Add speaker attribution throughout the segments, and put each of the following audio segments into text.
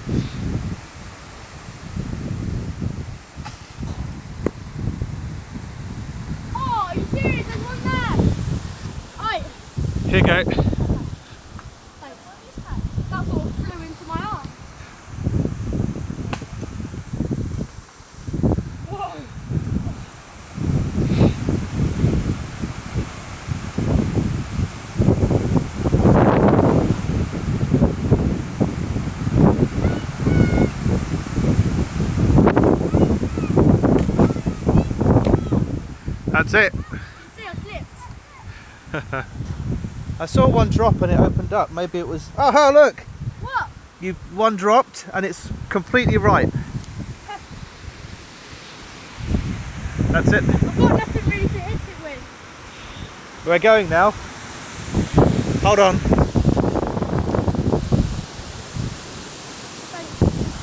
Speaker 1: Oh, are you serious? There's one there. Right.
Speaker 2: Here you go.
Speaker 1: Thanks. That sort of flew into my arm. Whoa.
Speaker 2: That's it.
Speaker 1: See, I slipped.
Speaker 2: I saw one drop and it opened up. Maybe it was. Oh, look!
Speaker 1: What?
Speaker 2: One dropped and it's completely right. That's it.
Speaker 1: I've got nothing really to hit it with.
Speaker 2: We're going now. Hold on.
Speaker 1: Thanks.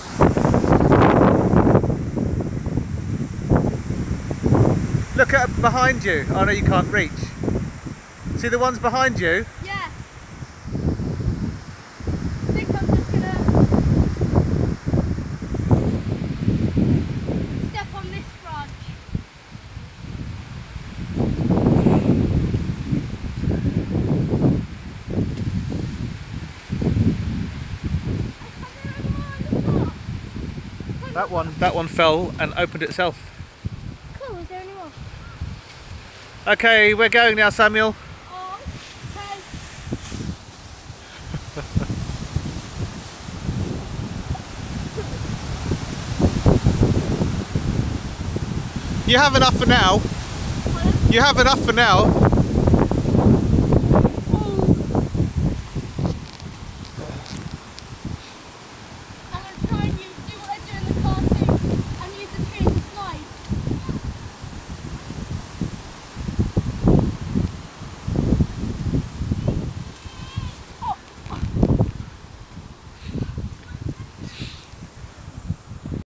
Speaker 2: Look at behind you. Oh no, you can't reach. See the ones behind you?
Speaker 1: Yeah. I think I'm just gonna step on this branch.
Speaker 2: That one fell and opened itself.
Speaker 1: Cool, is there any more?
Speaker 2: Okay, we're going now, Samuel.
Speaker 1: Oh, okay.
Speaker 2: You have enough for now.
Speaker 1: Pardon?
Speaker 2: You have enough for now.